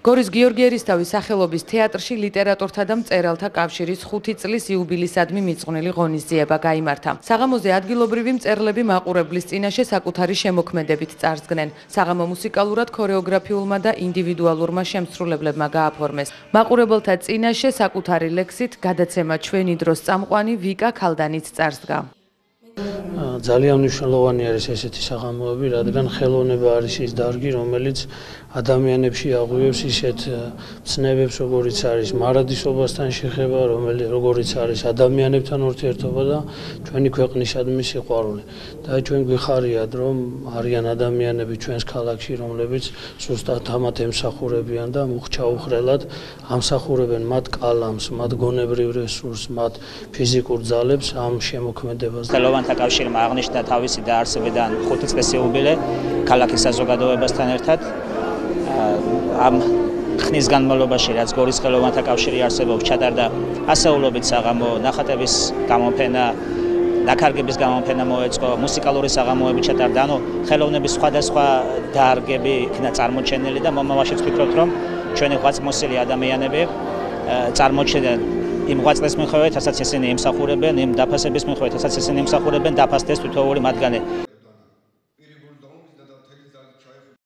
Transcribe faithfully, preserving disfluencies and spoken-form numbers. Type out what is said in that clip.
გორის გიორგი ერისთავის სახელობის თეატრში ლიტერატორთა და მწერალთა კავშირის ხუთი წლის იუბილისადმი მიძღვნილი ღონისძიება გაიმართა. საღამოზე ადგილობრივი მწერლები მაყურებლის წინაშე საკუთარი შემოქმედებით წარსდგნენ. საღამო მუსიკალურად ქორეოგრაფიულმა და ინდივიდუალურმა შემსრულებლებმა გააფორმეს. მაყურებელთა წინაშე საკუთარი ლექსით გადაცემა ჩვენი დროს წამყვანი ვიკა ქალდანიც წარსდგა. ძალიან მნიშვნელოვანი არის ესეთი საღამოები, რადგან ხელოვნება არის ის დარგი, რომელიც ადამიანებში აღვივებს ისეთ ცნებებს, როგორიც არის მარადისობასთან შეხება, რომელიც როგორიც არის ადამიანებთან ურთიერთობა და ჩვენი ქვეყნისადმი სიყვარული. და ჩვენ გვიხარიათ, რომ არიან ადამიანები ჩვენს ქალაქში, რომლებიც ზუსტად ამათ ემსახურებიან და მუხჩაუხრელად ამსახურებენ მათ კალამს, მათ გონებრივ რესურსს, მათ ფიზიკურ ძალებს ამ შემოქმედებას. ხელოვანთა კავშირმა აღნიშნა თავისი დაარსებიდან ხუთი წლის იუბილე ქალაქის საზოგადოებასთან ერთად. ამ ხნის განმავლობაში, რაც გორის ხელოვანთა კავშირი არსებობს, ჩატარდა ასეულობით საღამო, ნახატების გამოფენა, ნაკარგების გამოფენა მოეწყო, მუსიკალური საღამოები ჩატარდა, ანუ ხელოვნების სხვადასხვა დარგები იქნა წარმოჩენილი და მომავალშიც ვფიქრობთ, რომ ჩვენი ღვაწლმოსილი ადამიანები წარმოჩენენ იმ ღვაწლის მიხედვით, რასაც ისინი ემსახურებენ, იმ დაფასების მიხედვით, რასაც ისინი ემსახურებენ, დაფასდეს თითოეული მათგანი.